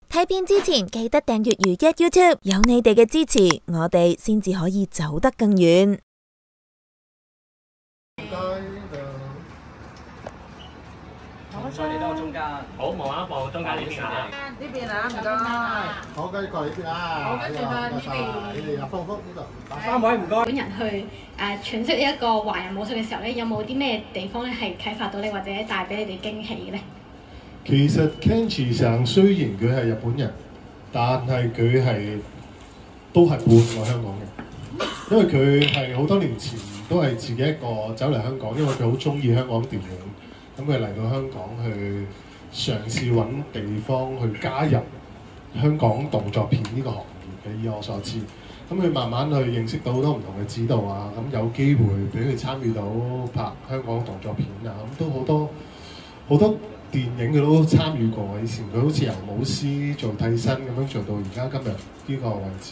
睇片之前記得訂閱如一 YouTube， 有你哋嘅支持，我哋先至可以走得更遠。 唔該，你到中間。好，望一望中間呢邊啊。 呢邊啊，唔該。 好，跟住過嚟呢邊啊。 好，跟住去呢邊。 你哋入方福呢度。 三位唔該。 本人去詮釋一個華人武術嘅時候咧，有冇啲咩地方咧係啟發到你，或者帶俾你哋驚喜嘅咧？ 其實 Kenji 上雖然佢係日本人，但係佢係都係半個香港人，因為佢係好多年前都係自己一個走嚟香港，因為佢好中意香港電影，咁佢嚟到香港去嘗試揾地方去加入香港動作片呢個行業嘅，以我所知，咁佢慢慢去認識到好多唔同嘅指導啊，咁有機會俾佢參與到拍香港動作片啊，咁都好多電影佢都參與過，以前佢好似由武師做替身咁樣做到而家今日呢個位置。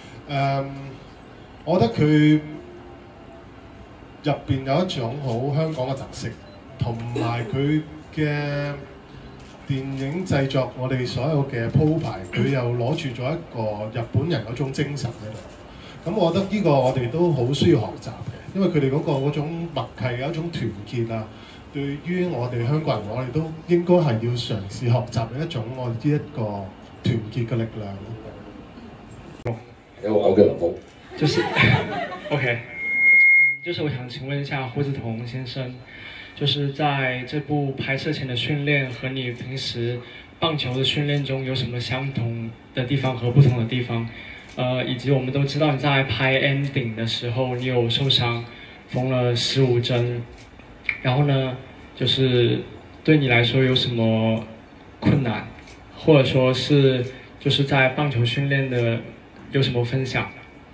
我覺得佢入邊有一種好香港嘅特色，同埋佢嘅電影製作，我哋所有嘅鋪排，佢又攞住咗一個日本人嗰種精神喺度。咁我覺得呢個我哋都好需要學習嘅，因為佢哋嗰種默契嘅一種團結啊。對於我哋香港人，我哋都應該係要嘗試學習一種我哋呢一個團結嘅力量。 我叫林峰， 就是 OK， 就是我想請問一下胡子彤先生，就是在這部拍攝前的訓練和你平時棒球的訓練中有什麼相同的地方和不同的地方？以及我們都知道你在拍 ending 的時候，你有受傷，縫了15針。然後呢，就是對你來說有什麼困難，或者說是就是在棒球訓練的有什麼分享？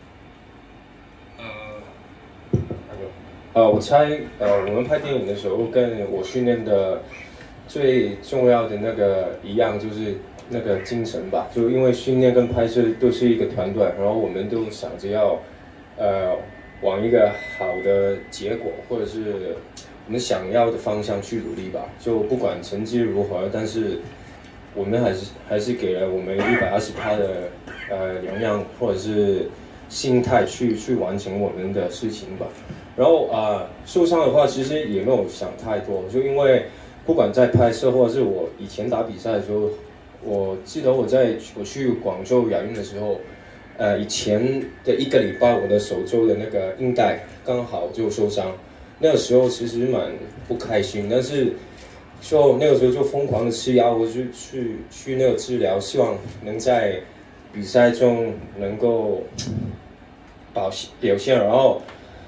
我猜我們拍電影的時候跟我訓練的最重要的那個一樣，就是那個精神吧。就因為訓練跟拍攝都是一個團隊，然後我們都想着要往一個好的結果，或者是我們想要的方向去努力吧，就不管成績如何，但是我們還是給了我們120%的能量或者是心態去完成我們的事情吧。然後受傷的話，其實也沒有想太多，就因為不管在拍攝或者是我以前打比賽的時候，我記得我去廣州亞運的時候，以前的1個禮拜我的手肘的那個韌帶剛好就受傷。那個時候其實蠻不開心，但是就那個時候就瘋狂的吃藥，我就去那個治療，希望能在比賽中能夠表現，然後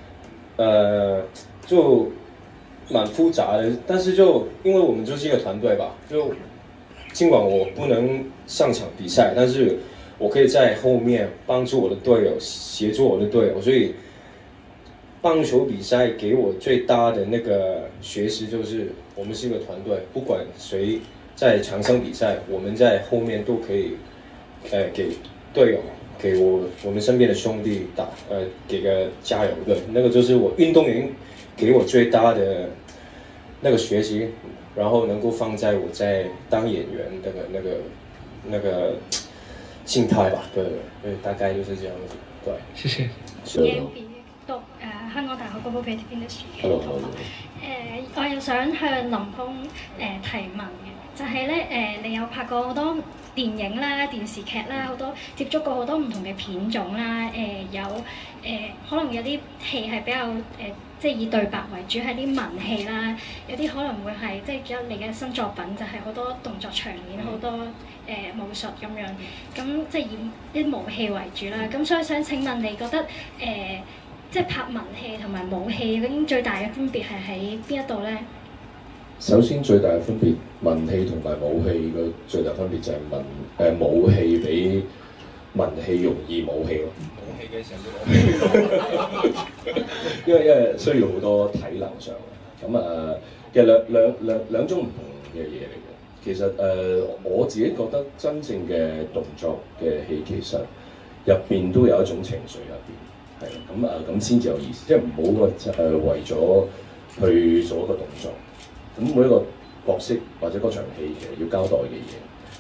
就蠻複雜的，但是就因為我們就是一個團隊吧，就儘管我不能上場比賽，但是我可以在後面幫助我的隊友，協助我的隊友，所以棒球比賽給我最大的那個學習就是我們是一個團隊，不管誰在場上比賽，我們在後面都可以給隊友，給我們身邊的兄弟給個加油，對，那個就是我運動員給我最大的那個學習，然後能夠放在我在當演員那個心態吧，對，大概就是這樣子，對， 謝謝。 讀香港大學 Global Creative Industry 嘅同學，我又想向林峰提問嘅，就係咧你有拍過好多電影啦、電視劇啦，好多接觸過好多唔同嘅片種啦，可能有啲戲係比較即係以對白為主，係啲文戲啦，有啲可能會係即係你嘅新作品就係好多動作場面，好多武術咁樣，咁即係以啲武戲為主啦。咁所以想請問你覺得即係拍文戲同埋武戲究竟最大嘅分別係喺邊一度咧？ 首先最大嘅分別，文戲同埋武戲嘅最大分別就係武戲比文戲容易武戲咯。武戲嘅時候因為需要好多體能上嘅，咁其實兩種唔同嘅嘢嚟嘅。其實我自己覺得真正嘅動作嘅戲其實入邊都有一種情緒入邊。係咁先至有意思，即係唔好為咗去做一個動作，咁每一個角色或者嗰場戲其實要交代嘅嘢，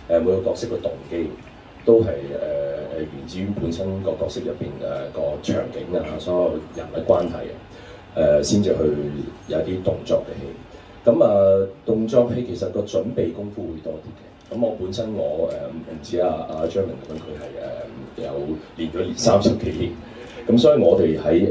每個角色嘅動機都係源自於本身個角色入邊個場景啊，所有人物關係先至去有啲動作嘅戲。咁動作戲其實個準備功夫會多啲嘅。咁我本身我唔似阿張明咁樣，佢係有練咗30幾年。咁所以我哋喺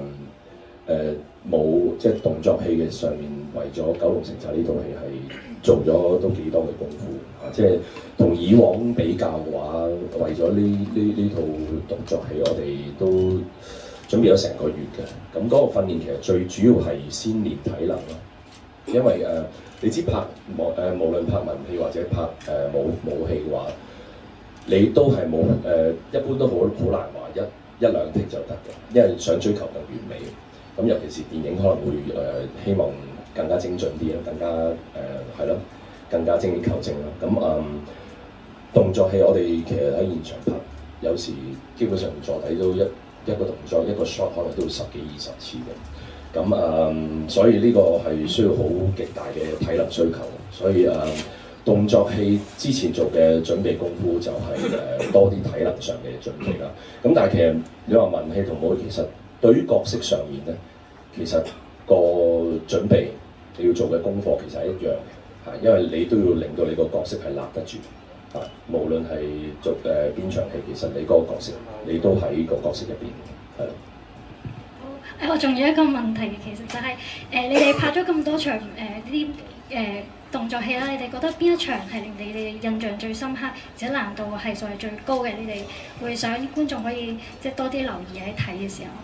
冇即係動作戲嘅上面，為咗《九龍城寨》呢套戲係做咗都幾多嘅功夫啊！即係同以往比較嘅話，為咗呢套動作戲，我哋都準備咗成個月嘅。咁嗰個訓練其實最主要係先練體能咯，因為你知拍無論拍文戲或者拍武戲嘅話，你都係冇一般都好難話一兩剔就得嘅，因為想追求更完美。咁尤其是電影可能會希望更加精準啲啦，更加係咯，更加精益求精啦。咁動作戲我哋其實喺現場拍，有時基本上坐底都一個動作一個 shot 可能都要10幾20次嘅。咁所以呢個係需要好極大嘅體能需求。所以動作戲之前做嘅準備功夫就係多啲體能上嘅準備啦。咁但係其實你話文戲同武戲其實對於角色上面咧，其實個準備你要做嘅功課其實係一樣嘅，嚇，因為你都要令到你個角色係立得住，嚇，無論係做邊場戲，其實你嗰個角色你都喺個角色入邊，係咯。 我仲有一個問題，其實就係你哋拍咗咁多場呢啲動作戲啦，你哋覺得邊一場係令你哋印象最深刻，而且難度係數係最高嘅？你哋會想觀眾可以即係多啲留意喺睇嘅時候。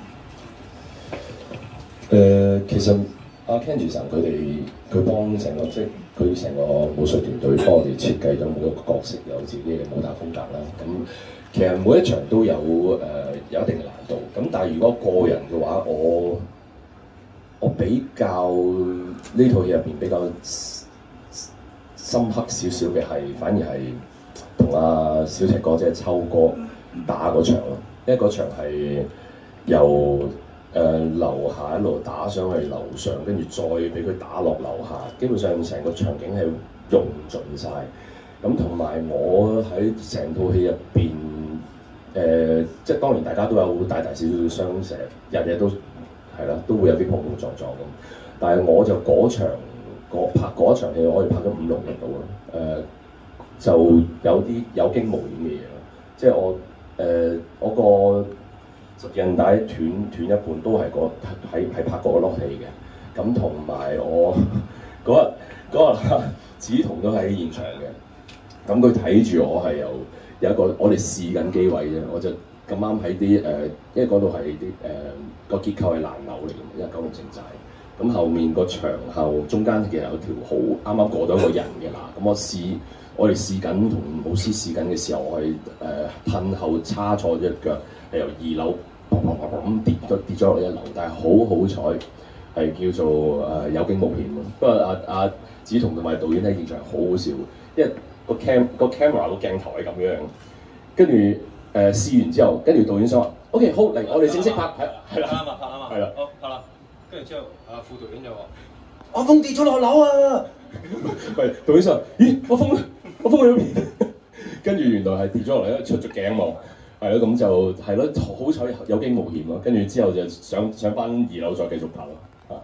其實阿 Kenji 神佢幫成個即係佢成個武術團隊幫我哋設計咗每一個角色有自己嘅武打風格啦。咁其實每一場都有有一定嘅難度。咁但係如果個人嘅話，我比較呢套戲入邊比較深刻少少嘅係，反而係同阿小赤哥即係秋哥打嗰場咯。因為嗰場係由樓下一路打上去樓上，跟住再俾佢打落樓下，基本上成個場景係用盡晒。咁同埋我喺成套戲入邊，即係當然大家都有大大小小嘅傷，成日都係啦，都會有啲碰碰撞撞咁。但係我就嗰場拍嗰場戲，我可以拍咗5、6日到啦。就有啲有驚無險嘅嘢咯，即係我個韌帶斷一半都係係拍過嗰粒戲嘅。咁同埋我嗰日梓彤都喺現場嘅，咁佢睇住我係有一個我哋試緊機位啫，我就咁啱喺啲因為嗰度係啲個結構係爛樓嚟嘅，因為九龍城寨。咁後面個牆後中間其實有條好啱啱過到一個人嘅啦。咁我哋試緊同武師試緊嘅時候，我係噴後叉錯咗隻腳，係由2樓咁跌咗落1樓，但係好彩係叫做有驚無險咯。不過阿梓彤同埋導演喺現場好好笑，因為個 camera 個鏡頭係咁樣，跟住試完之後，跟住導演想話 OK 好嚟，我哋正式拍係啦， 拍啦嘛， 係啦， 好拍啦。跟住之後，副導演就話： 阿峰跌咗落樓啊！喂，導演話：咦，阿峰喺邊？跟住原來係跌咗落嚟，出咗鏡喎。係咯，咁就係咯，好彩有驚無險咯。跟住之後就上翻2樓再繼續拍咯。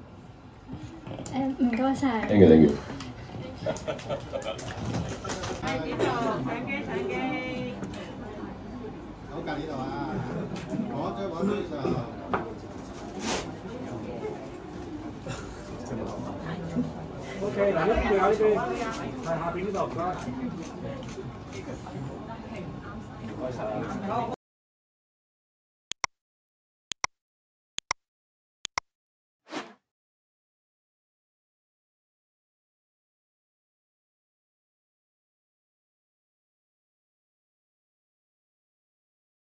唔該晒。 Thank you。 係呢度上機。好，隔呢度啊！我再揾呢度。OK， 嗱呢邊有呢邊，係下邊呢度唔該。唔該曬。